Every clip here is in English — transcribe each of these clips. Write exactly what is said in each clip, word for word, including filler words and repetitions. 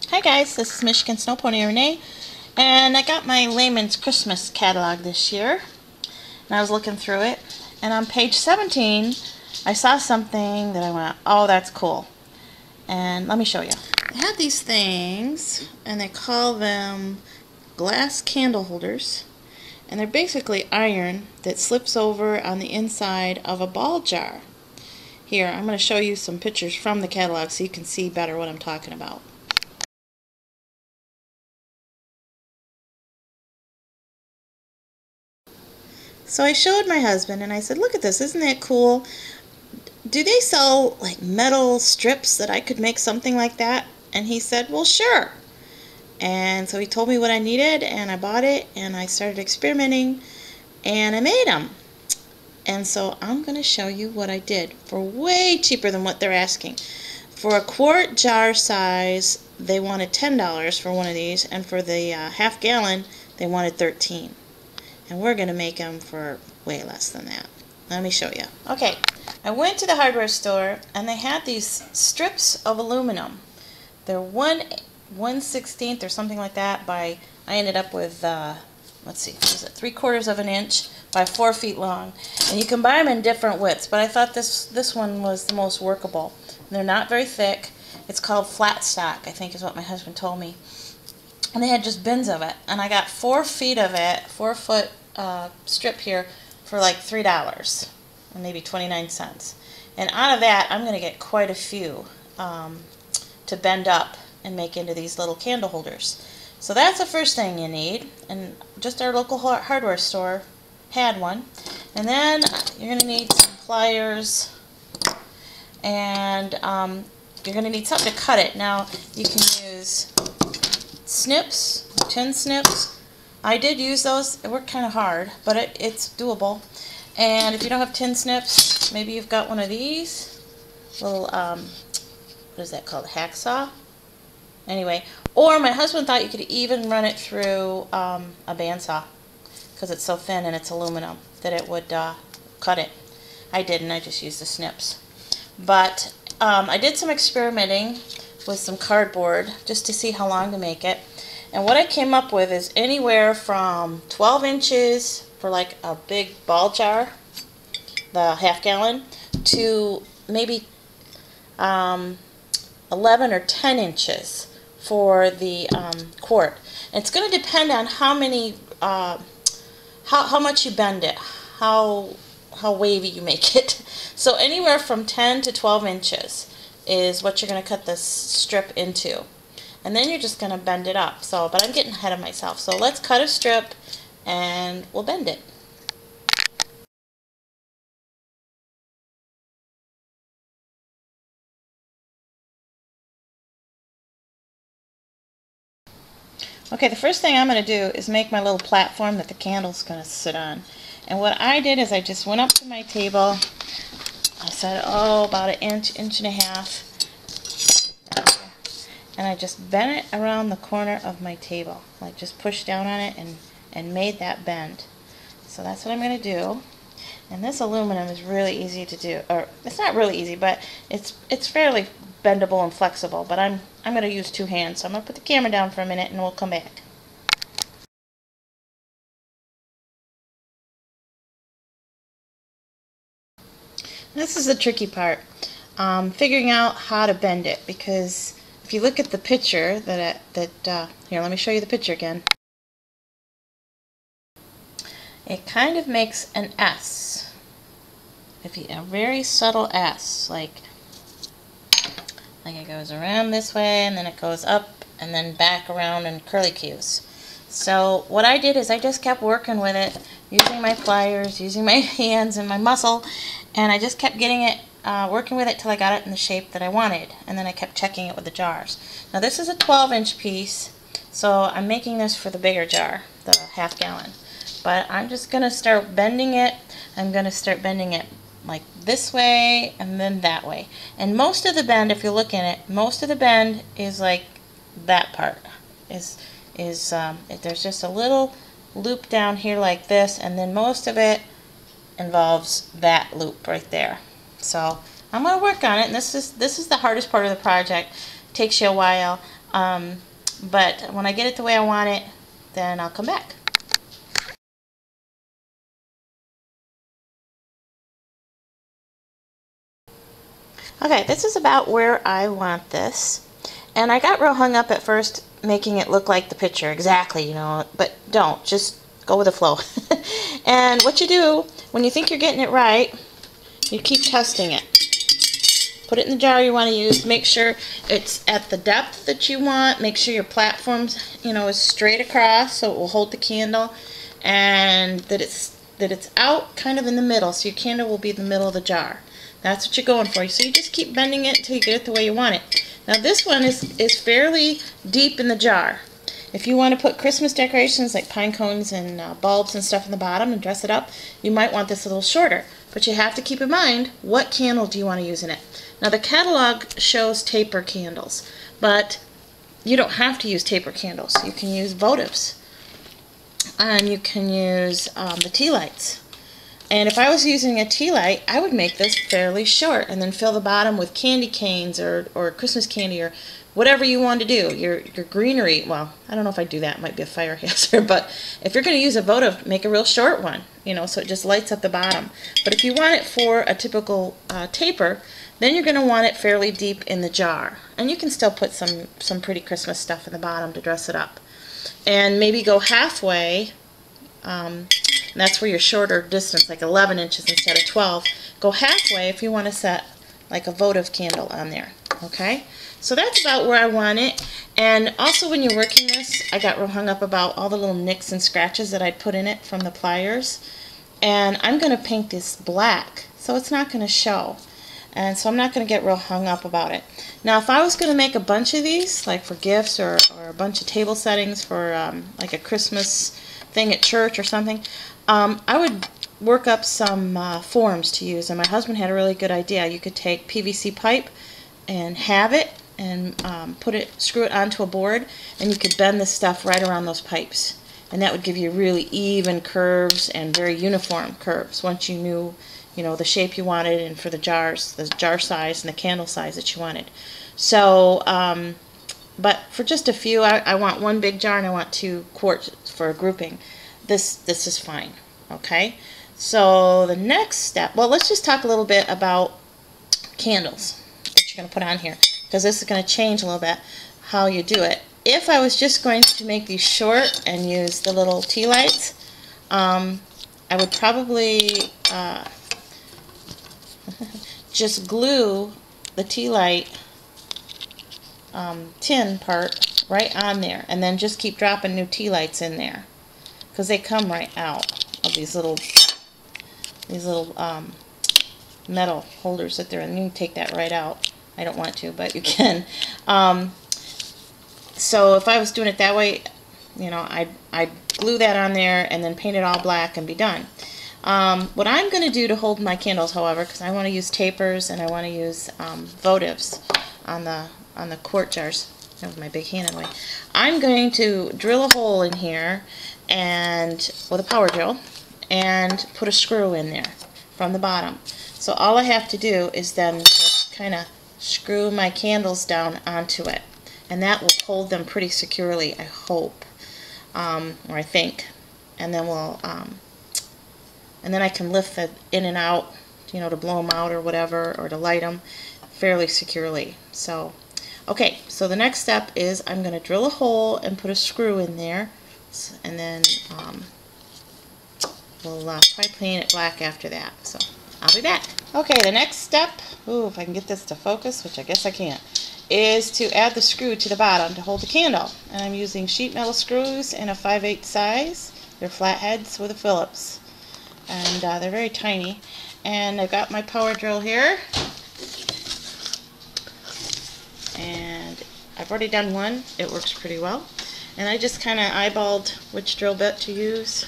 Hi guys, this is Michigan Snow Pony Renee, and I got my Layman's Christmas catalog this year, and I was looking through it, and on page seventeen I saw something that I went, oh, that's cool, and let me show you. They have these things, and they call them glass candle holders, and they're basically iron that slips over on the inside of a ball jar. Here, I'm going to show you some pictures from the catalog so you can see better what I'm talking about. So I showed my husband and I said, look at this, isn't that cool? Do they sell like metal strips that I could make something like that? And he said, well, sure. And so he told me what I needed, and I bought it, and I started experimenting, and I made them. And so I'm going to show you what I did for way cheaper than what they're asking. For a quart jar size, they wanted ten dollars for one of these, and for the uh, half gallon, they wanted thirteen dollars. And we're going to make them for way less than that. Let me show you. Okay, I went to the hardware store, and they had these strips of aluminum. They're one one sixteenth or something like that by, I ended up with, uh, let's see, what is it, three quarters of an inch by four feet long. And you can buy them in different widths, but I thought this, this one was the most workable. They're not very thick. It's called flat stock, I think is what my husband told me. And they had just bins of it, and I got four feet of it, four foot uh, strip here for like three dollars and maybe twenty-nine cents. And out of that, I'm going to get quite a few um, to bend up and make into these little candle holders. So that's the first thing you need, and just our local hardware store had one. And then you're going to need some pliers, and um, you're going to need something to cut it. Now you can use snips, tin snips. I did use those. It worked kind of hard, but it, it's doable. And if you don't have tin snips, maybe you've got one of these little, um, what is that called, a hacksaw? Anyway, or my husband thought you could even run it through um, a bandsaw, because it's so thin and it's aluminum that it would uh, cut it. I didn't. I just used the snips. But um, I did some experimenting with some cardboard just to see how long to make it. And what I came up with is anywhere from twelve inches for like a big ball jar, the half gallon, to maybe um, eleven or ten inches for the um, quart. And it's going to depend on how many, uh, how, how much you bend it, how, how wavy you make it. So anywhere from ten to twelve inches is what you're going to cut this strip into. And then you're just going to bend it up. So, but I'm getting ahead of myself. So let's cut a strip and we'll bend it. Okay, the first thing I'm going to do is make my little platform that the candle's going to sit on. And what I did is I just went up to my table. I said, oh, about an inch, inch and a half. And I just bent it around the corner of my table. Like just pushed down on it and, and made that bend. So that's what I'm going to do. And this aluminum is really easy to do. Or it's not really easy, but it's it's fairly bendable and flexible. But I'm, I'm going to use two hands. So I'm going to put the camera down for a minute and we'll come back. This is the tricky part. Um, figuring out how to bend it, because if you look at the picture that it, that uh, here, let me show you the picture again. It kind of makes an S, if you, a very subtle S, like like it goes around this way and then it goes up and then back around in curly cues. So what I did is I just kept working with it, using my pliers, using my hands and my muscle, and I just kept getting it. Uh, working with it till I got it in the shape that I wanted, and then I kept checking it with the jars. Now this is a twelve inch piece, so I'm making this for the bigger jar, the half gallon. But I'm just going to start bending it. I'm going to start bending it like this way and then that way. And most of the bend, if you look in it, most of the bend is like that part. Is is um, it, there's just a little loop down here like this, and then most of it involves that loop right there. So I'm going to work on it, and this is this is the hardest part of the project. It takes you a while. Um, but when I get it the way I want it, then I'll come back. Okay, this is about where I want this. And I got real hung up at first making it look like the picture exactly, you know, but don't. Just go with the flow. And what you do, when you think you're getting it right, you keep testing it. Put it in the jar you want to use. Make sure it's at the depth that you want. Make sure your platform, you know, is straight across so it will hold the candle, and that it's that it's out kind of in the middle, so your candle will be in the middle of the jar. That's what you're going for. So you just keep bending it until you get it the way you want it. Now this one is is fairly deep in the jar. If you want to put Christmas decorations like pine cones and uh, bulbs and stuff in the bottom and dress it up, you might want this a little shorter. But you have to keep in mind, what candle do you want to use in it? Now the catalog shows taper candles, but you don't have to use taper candles. You can use votives, and you can use um, the tea lights. And if I was using a tea light, I would make this fairly short and then fill the bottom with candy canes or, or Christmas candy or whatever you want to do. Your, your greenery, well, I don't know if I do that. It might be a fire hazard. But if you're going to use a votive, make a real short one, you know, so it just lights up the bottom. But if you want it for a typical uh, taper, then you're going to want it fairly deep in the jar. And you can still put some, some pretty Christmas stuff in the bottom to dress it up. And maybe go halfway. Um, and that's where your shorter distance, like eleven inches instead of twelve. Go halfway if you want to set like a votive candle on there. Okay? So that's about where I want it. And also when you're working this, I got real hung up about all the little nicks and scratches that I'd put in it from the pliers. And I'm going to paint this black, so it's not going to show. And so I'm not going to get real hung up about it. Now if I was going to make a bunch of these, like for gifts or, or a bunch of table settings for um, like a Christmas thing at church or something, um, I would work up some uh, forms to use. And my husband had a really good idea. You could take P V C pipe and have it and um, put it, screw it onto a board, and you could bend this stuff right around those pipes. And that would give you really even curves and very uniform curves once you knew, you know, the shape you wanted and for the jars, the jar size and the candle size that you wanted. So, um, but for just a few, I, I want one big jar and I want two quarts for a grouping. This, this is fine, okay? So the next step, well, let's just talk a little bit about candles that you're going to put on here, because this is going to change a little bit how you do it. If I was just going to make these short and use the little tea lights, um, I would probably uh, just glue the tea light um, tin part right on there, and then just keep dropping new tea lights in there, because they come right out of these little these little um, metal holders that they're in. You can take that right out. I don't want to, but you can. Um, so if I was doing it that way, you know, I'd, I'd glue that on there and then paint it all black and be done. Um, what I'm going to do to hold my candles, however, because I want to use tapers and I want to use um, votives on the on the quart jars. That was my big hand anyway. I'm going to drill a hole in here and with a power drill and put a screw in there from the bottom. So all I have to do is then just kind of screw my candles down onto it, and that will hold them pretty securely, I hope, um, or I think. And then we'll, um, and then I can lift it in and out, you know, to blow them out or whatever, or to light them fairly securely. So, okay, so the next step is I'm going to drill a hole and put a screw in there, and then um, we'll uh, probably paint it black after that. So I'll be back. Okay, the next step, ooh, if I can get this to focus, which I guess I can't, is to add the screw to the bottom to hold the candle. And I'm using sheet metal screws in a five eighths size. They're flatheads with a Phillips. And uh, they're very tiny. And I've got my power drill here. And I've already done one. It works pretty well. And I just kind of eyeballed which drill bit to use.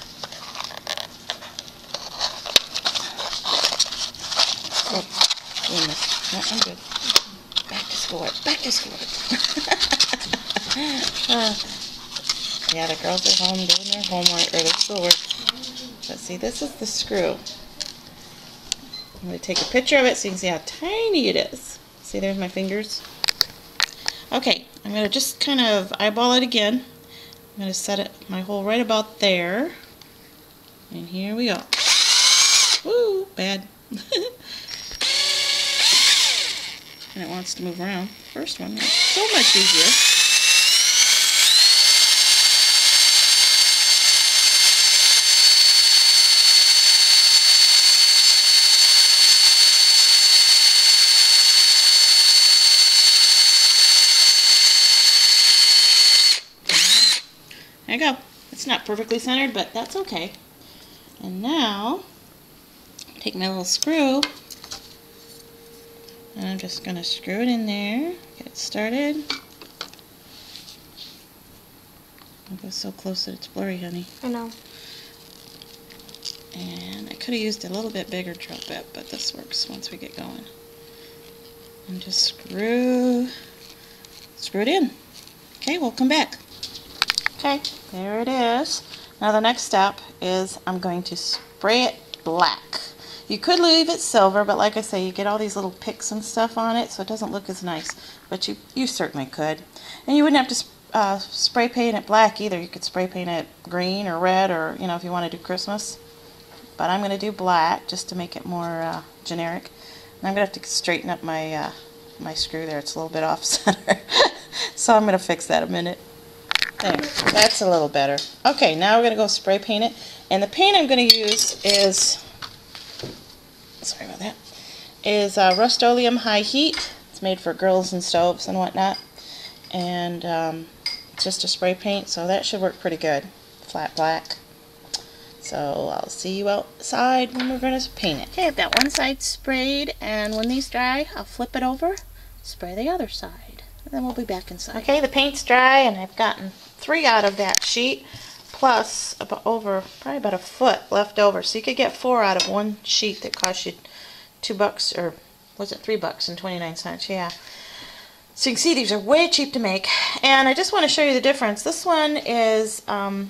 Oh, goodness. No, I'm good. Back to school. Back to school. uh, yeah, the girls are home doing their homework or their schoolwork. But see, this is the screw. I'm going to take a picture of it so you can see how tiny it is. See, there's my fingers. Okay, I'm going to just kind of eyeball it again. I'm going to set it my hole right about there. And here we go. Woo, bad. And it wants to move around. First one, so much easier. There you go. It's not perfectly centered, but that's okay. And now, take my little screw, and I'm just going to screw it in there, get it started. It goes so close that it's blurry, honey. I know. And I could have used a little bit bigger drill bit, but this works once we get going. And just screw, screw it in. Okay, we'll come back. Okay, there it is. Now the next step is I'm going to spray it black. You could leave it silver, but like I say, you get all these little picks and stuff on it, so it doesn't look as nice. But you, you certainly could. And you wouldn't have to uh, spray paint it black either. You could spray paint it green or red, or you know, if you want to do Christmas. But I'm going to do black just to make it more uh, generic. And I'm going to have to straighten up my, uh, my screw there. It's a little bit off center. So I'm going to fix that in a minute. There, that's a little better. Okay, now we're going to go spray paint it. And the paint I'm going to use is, sorry about that, is uh, Rust-Oleum High Heat. It's made for grills and stoves and whatnot. And um, it's just a spray paint, so that should work pretty good. Flat black. So I'll see you outside when we're going to paint it. Okay, I've got one side sprayed, and when these dry, I'll flip it over, spray the other side, and then we'll be back inside. Okay, the paint's dry, and I've gotten three out of that sheet, plus about over, probably about a foot left over. So you could get four out of one sheet that cost you two bucks, or was it three bucks and twenty-nine cents? Yeah. So you can see these are way cheap to make, and I just want to show you the difference. This one is, um,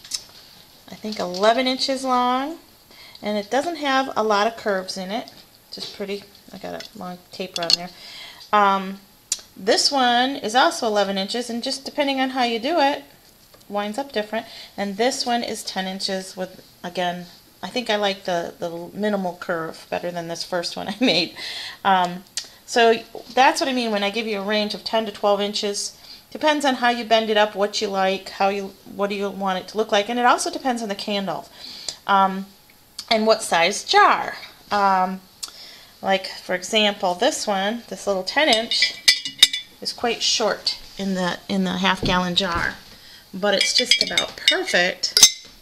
I think, eleven inches long, and it doesn't have a lot of curves in it. Just pretty. I got a long taper on there. Um, This one is also eleven inches, and just depending on how you do it, winds up different. And this one is ten inches with, again, I think I like the, the minimal curve better than this first one I made. Um, so that's what I mean when I give you a range of ten to twelve inches. Depends on how you bend it up, what you like, how you, what do you want it to look like, and it also depends on the candle. Um, and what size jar. Um, like, for example, this one, this little ten inch, is quite short in the in the half gallon jar, but it's just about perfect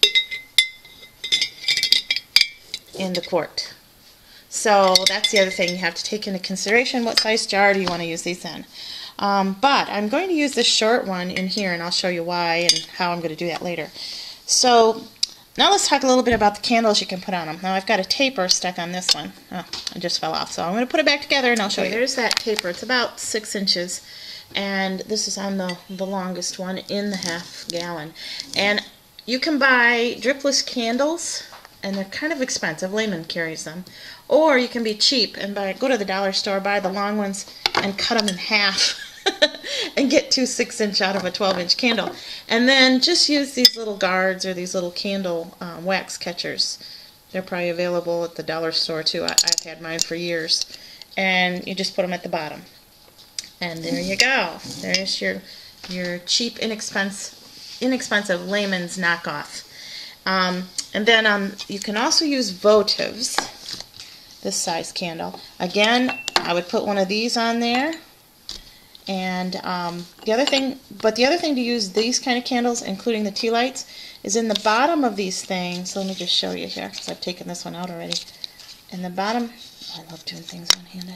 in the quart. So that's the other thing you have to take into consideration. What size jar do you want to use these in? Um, but I'm going to use this short one in here, and I'll show you why and how I'm going to do that later. So now let's talk a little bit about the candles you can put on them. Now I've got a taper stuck on this one. Oh, it just fell off. So I'm going to put it back together and I'll show okay, you. There's that taper. It's about six inches. And this is on the, the longest one in the half gallon. And you can buy dripless candles, and they're kind of expensive. Layman carries them. Or you can be cheap and buy, go to the dollar store, buy the long ones, and cut them in half. And get two six inch out of a twelve inch candle. And then just use these little guards or these little candle um, wax catchers. They're probably available at the dollar store too. I, I've had mine for years. And you just put them at the bottom. And there you go. There's your your cheap, inexpensive, inexpensive layman's knockoff. Um, and then um, you can also use votives, this size candle. Again, I would put one of these on there. And um, the other thing, but the other thing to use these kind of candles, including the tea lights, is in the bottom of these things. Let me just show you here, because I've taken this one out already. In the bottom, oh, I love doing things one-handed.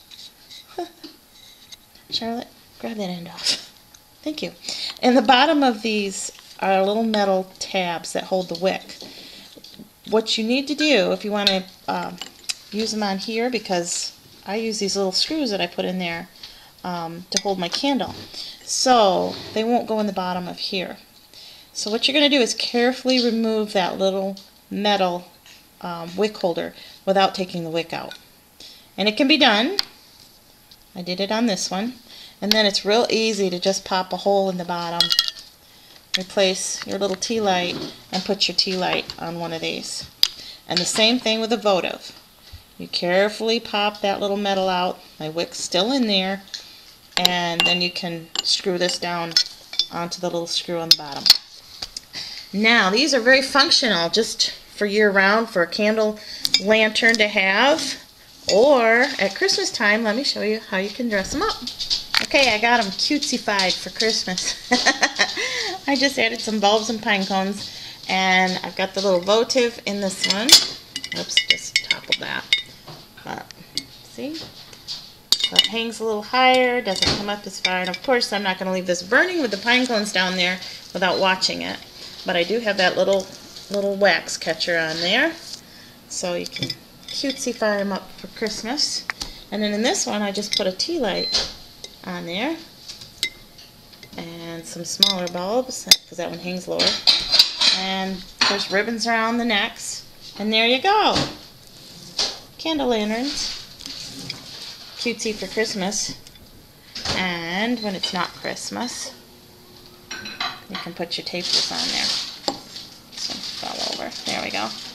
Charlotte, grab that end off. Thank you. In the bottom of these are little metal tabs that hold the wick. What you need to do, if you want to um, use them on here, because I use these little screws that I put in there Um, to hold my candle, so they won't go in the bottom of here. So what you're going to do is carefully remove that little metal um, wick holder without taking the wick out. And it can be done. I did it on this one. And then it's real easy to just pop a hole in the bottom. Replace your little tea light and put your tea light on one of these. And the same thing with a votive. You carefully pop that little metal out. My wick's still in there. And then you can screw this down onto the little screw on the bottom. Now, these are very functional just for year-round, for a candle lantern to have. Or at Christmas time, let me show you how you can dress them up. Okay, I got them cutesy-fied for Christmas. I just added some bulbs and pine cones, and I've got the little votive in this one. Oops, just toppled that. But, see? So it hangs a little higher, doesn't come up as far, and of course I'm not going to leave this burning with the pine cones down there without watching it. But I do have that little little wax catcher on there, so you can cutesy-fire them up for Christmas. And then in this one, I just put a tea light on there and some smaller bulbs because that one hangs lower. And there's ribbons around the necks, and there you go. Candle lanterns, cutesy for Christmas. And when it's not Christmas, you can put your tapers on there. This one fell over. There we go.